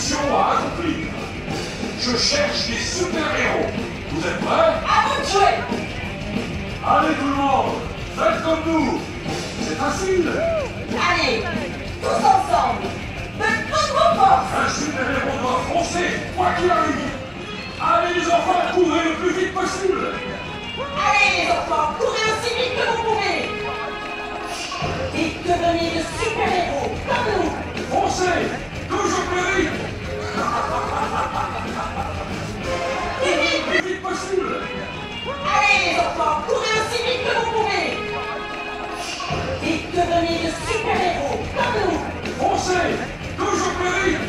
mission à accomplir. Je cherche des super-héros. Vous êtes prêts? À vous de jouer! Allez tout le monde, faites comme nous. C'est facile. Allez, tous ensemble, de toutes vos forces! Un super-héros doit foncer, quoi qu'il arrive. Allez les enfants, courez le plus vite possible. Allez les enfants, courez aussi vite que vous pouvez! Et devenez de super-héros comme nous! Foncez, toujours plus vite. Le plus vite possible. Allez les enfants, courez aussi vite que vous pouvez! Et devenez de super-héros comme nous! Foncez, toujours plus vite.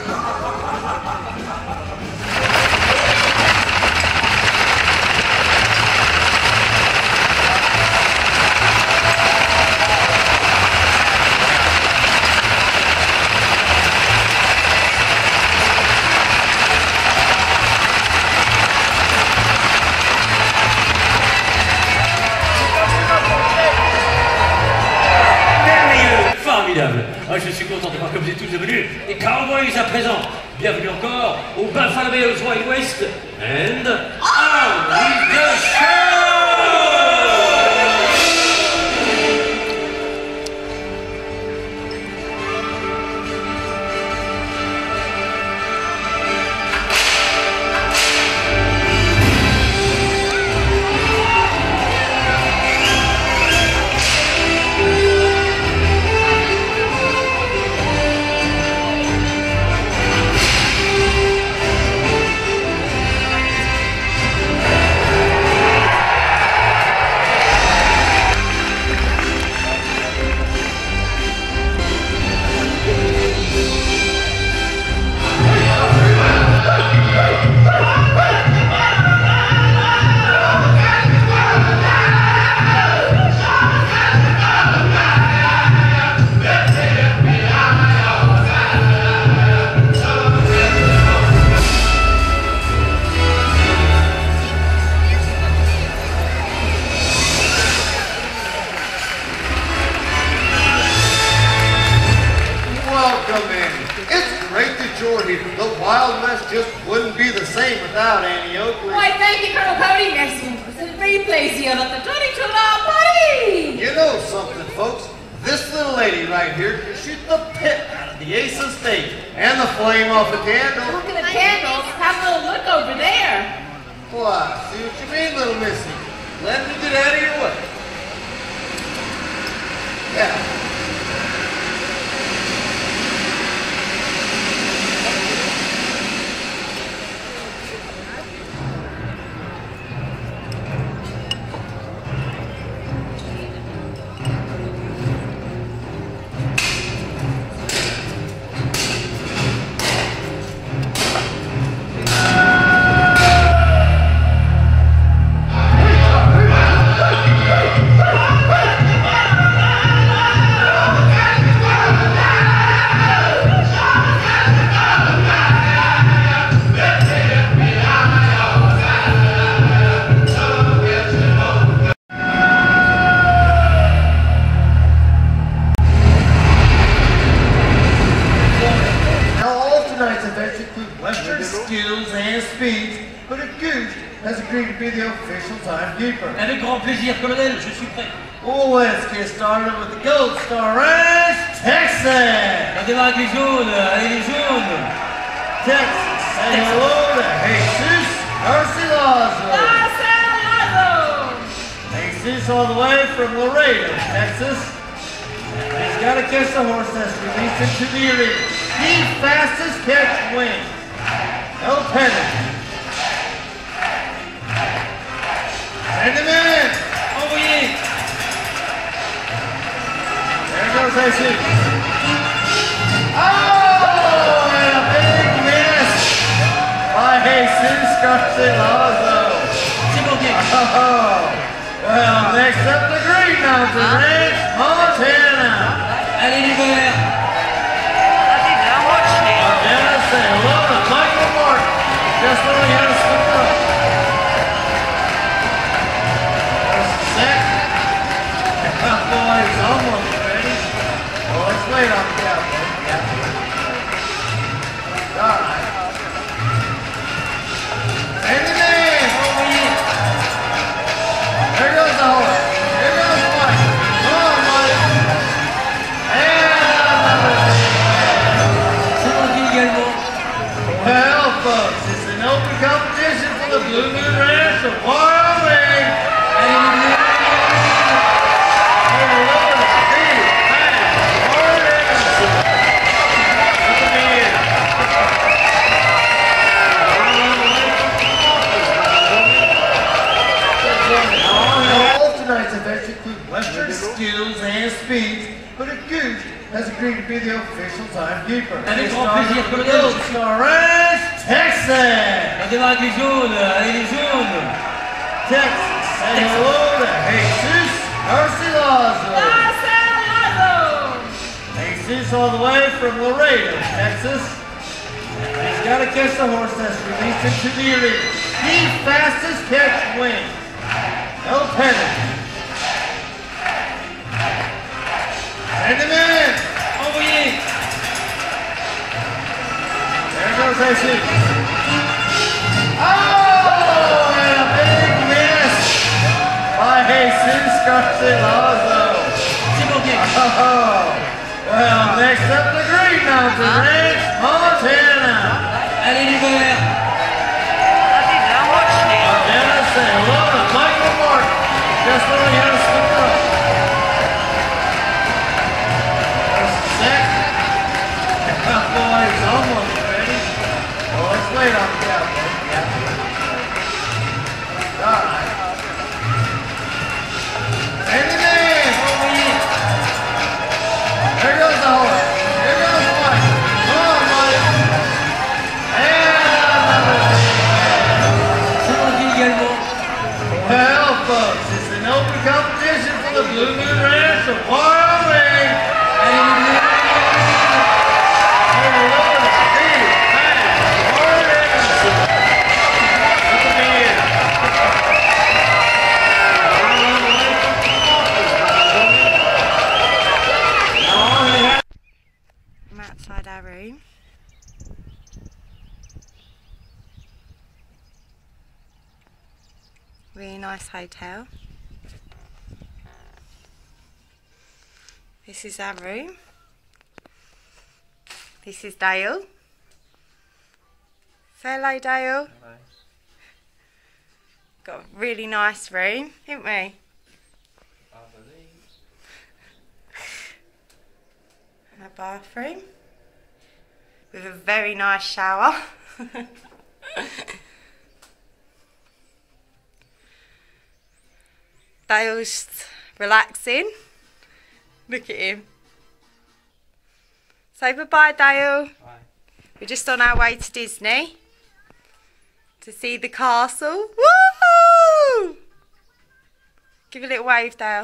Formidable. Ah, je suis content de voir comme vous êtes tous devenus des cowboys à présent. Bienvenue encore au Buffalo Bills Wild West and on with the show! The Wild West just wouldn't be the same without Annie Oakley. Why, thank you, Colonel Cody. Merci beaucoup. C'est very place here at the Johnny Trelaw party. You know something, folks? This little lady right here can shoot the pit out of the ace of spades and the flame off a candle. Look at the candles. Have a little look over there. Why, see what you mean, little missy. Let me get out of your way. Yeah. Avec grand plaisir, colonel, je suis prêt. Well, let's get started with the Gold Star Ranch, Texas! On démarre avec les jaunes, allez les jaunes! Texas, say hello to Jesus Garcilaso! Jesus all the way from Laredo, Texas. He's got to catch the horse that's released into the arena. The fastest catch wins. No penalty. Send him in! Envoyez! There goes Jesus. Oh, and a big miss by Jesus Garcilaso. C'est bon, bien. Oh, well, next up the Green Mountain Ranch, Montana. Allez les verts! Montana, say hello to Michael Martin. Just when we had a slip up. Boys, almost ready. Well, let's wait on the cowboy. from the Blue Moon Ranch of Wyoming. And in the tonight's events include Western skills and speeds, but a goose has agreed to be the official timekeeper. Avec grand plaisir, colonel. Star Ranch, Texas! On démarre avec les jaunes, allez les jaunes. Texas, say hello to Jesus Garcilaso. Jesus all the way from Laredo, Texas. He's got to catch the horse that's released into the arena. The fastest catch wins. No penalty. Send him in. Envoyez. There goes Jesus. Oh, and a big miss by Jesus Garcilaso. C'est bloqué. Oh, well, next up the Green Mountain Ranch, Montana. Allez les verts. Montana, say hello to Michael Martin. Just learning how to spin the rope. There's the set. The cowboy's almost ready. Oh, it's late on the cowboy. Yeah. All right. Send him in. There goes the horse. Here goes Mike. Come on, Mike. And another C'est bloqué également. well, folks, it's an open competition for the Blue Moon Ranch of Wyoming. And in the I'm outside our room. Really nice hotel. This is our room. This is Dale. Say hello, Dale. Hello. Got a really nice room, haven't we? I believe. And a bathroom with a very nice shower. Dale's relaxing. Look at him. Say bye-bye, Dale. Bye. We're just on our way to Disney to see the castle. Woo! Give a little wave, Dale.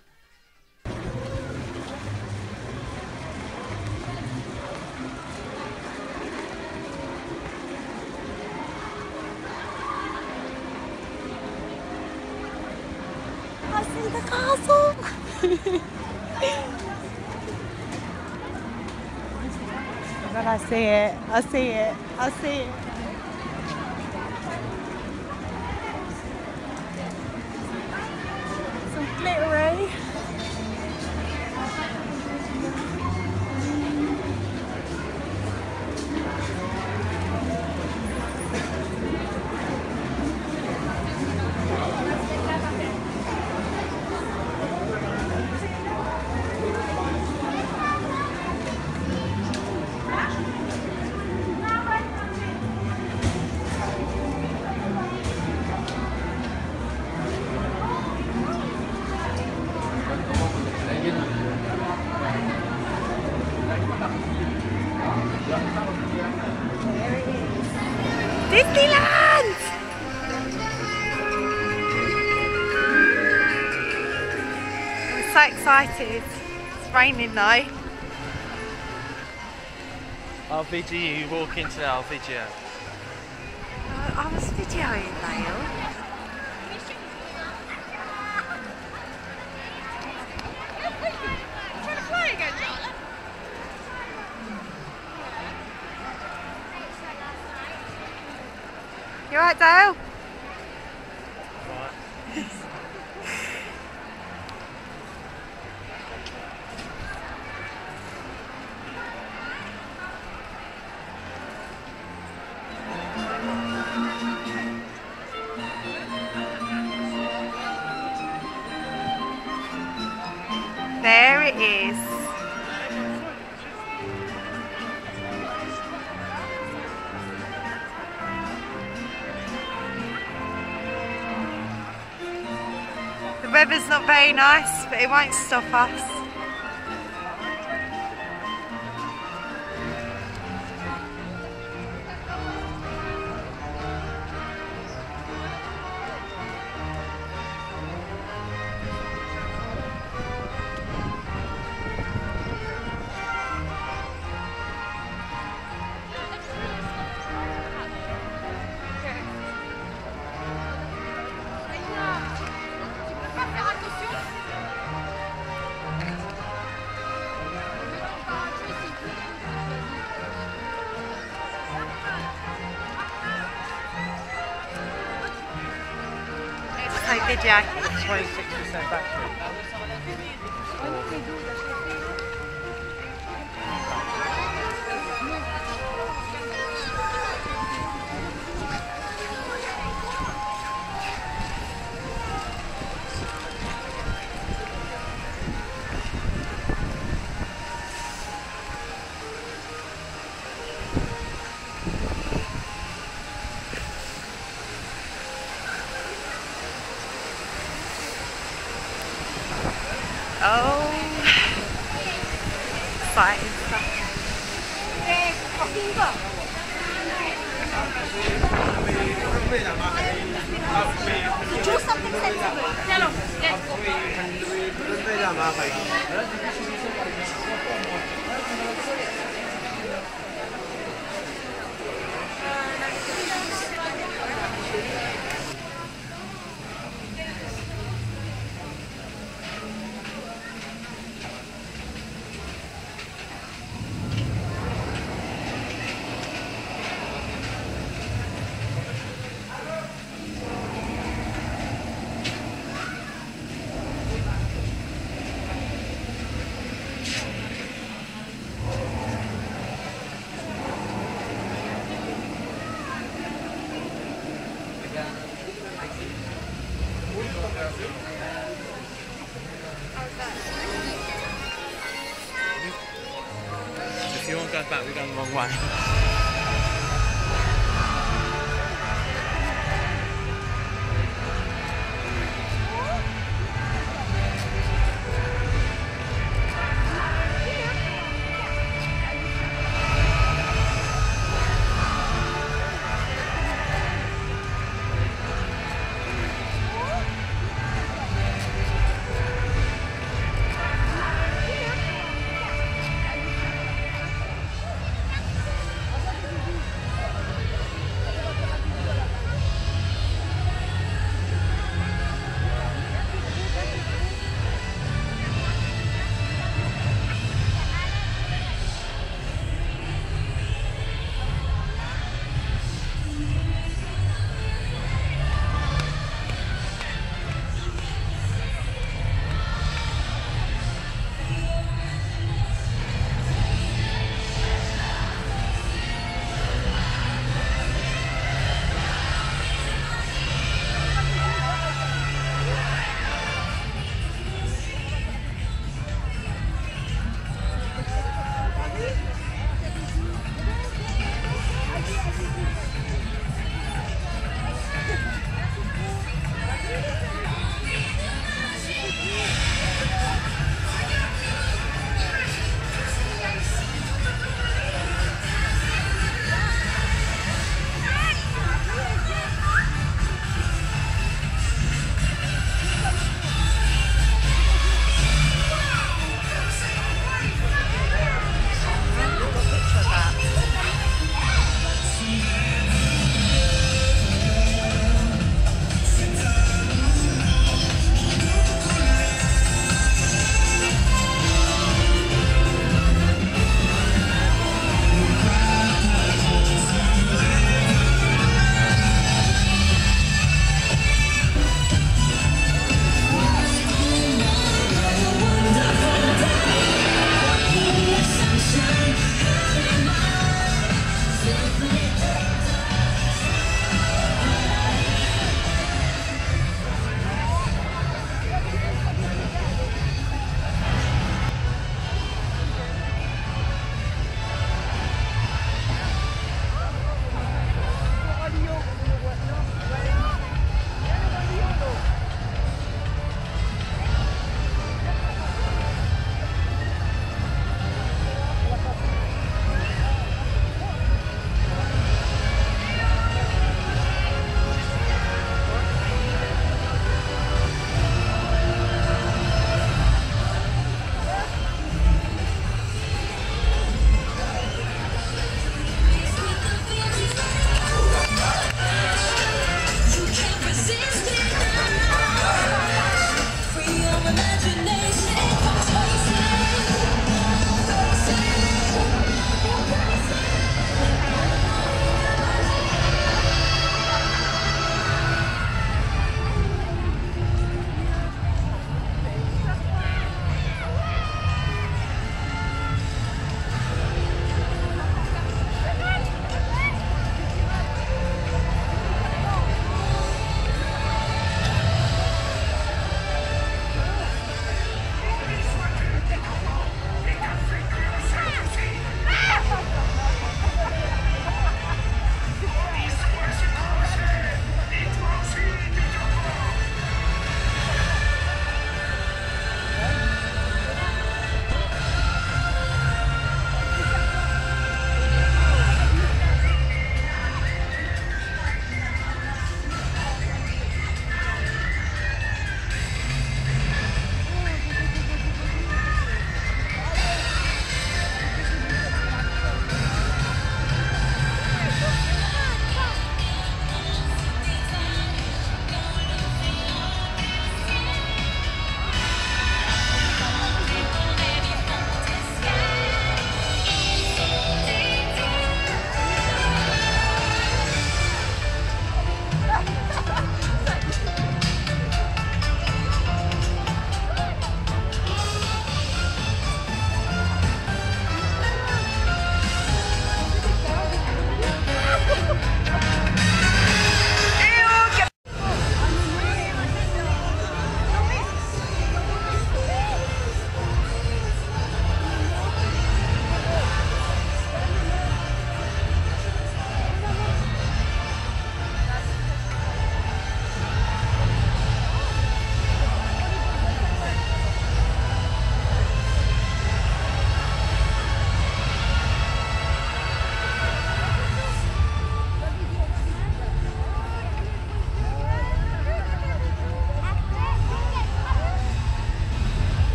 I see the castle. When I see it, I see it, I see it. Some glittery. Disneyland! I'm so excited. It's raining though. I'll video you walk into our video. I was videoing, Dale. You alright, Dale? is. The weather's not very nice, but it won't stop us. Video. 26% battery. Oh, exciting stuff. Do something sensible. Hello, let's If you want to go back, we're going the wrong way.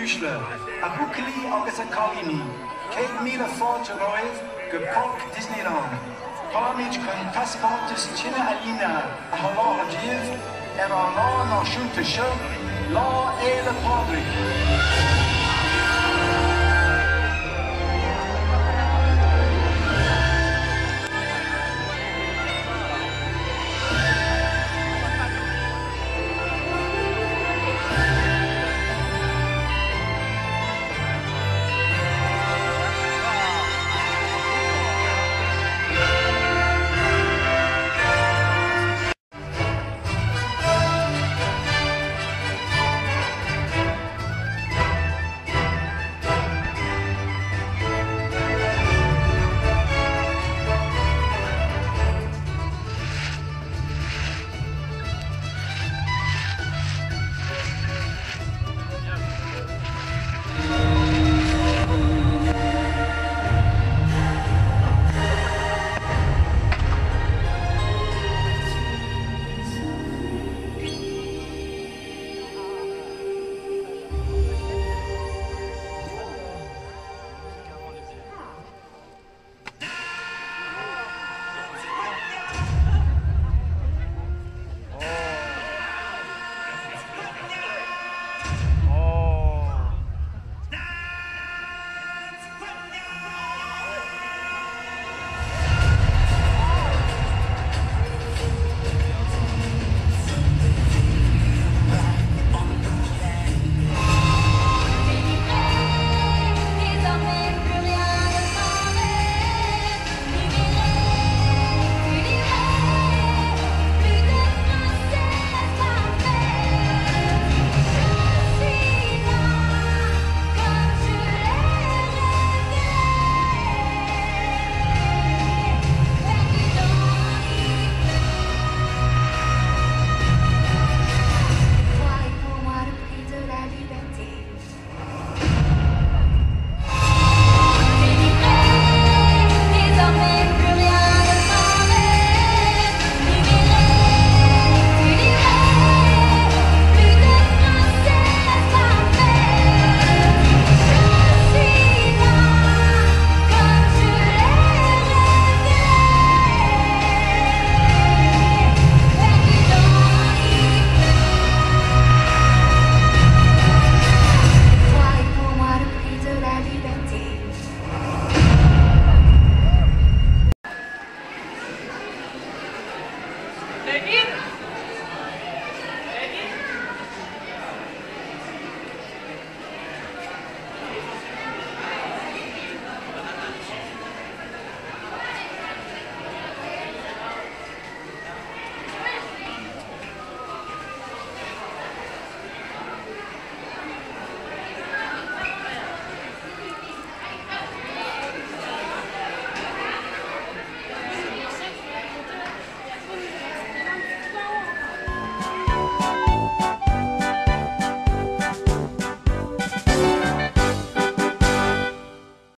Ushler, a Buckley agus a Colini, Kate Mila Fort Roiv, go Park Disneyland. Palmage con Passportus China Alina, a Halal Jiv, and our law no shoot to show, law a the public.